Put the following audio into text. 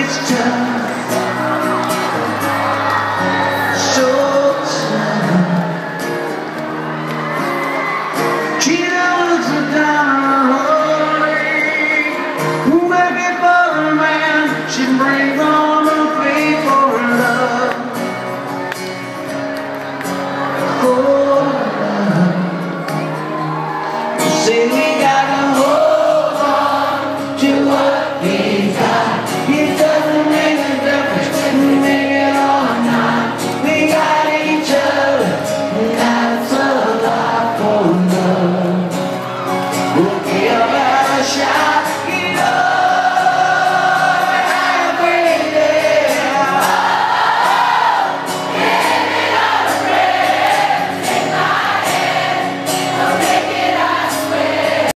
it's tough, so tough. Gina looks down her road, begging for a man she'd bring home.